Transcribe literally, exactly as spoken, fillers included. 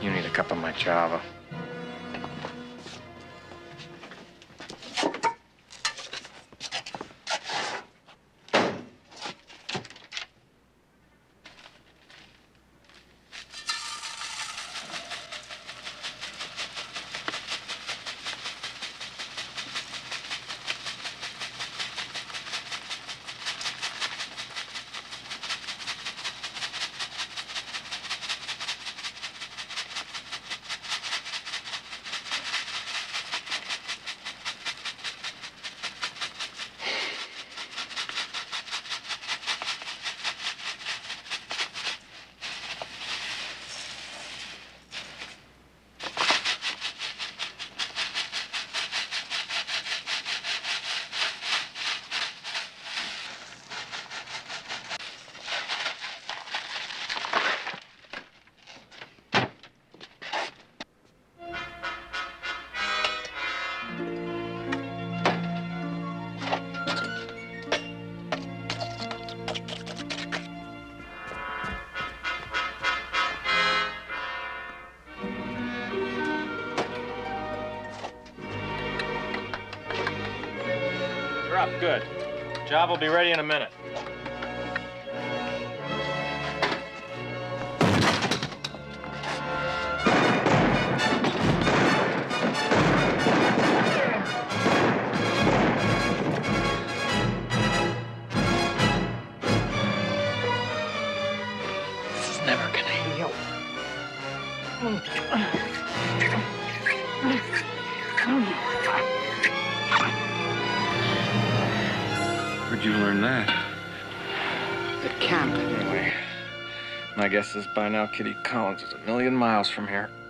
You need a cup of my Java. Up, good. Job will be ready in a minute. This is never gonna heal. Where'd you learn that? At camp, anyway. My guess is by now Kitty Collins is a million miles from here.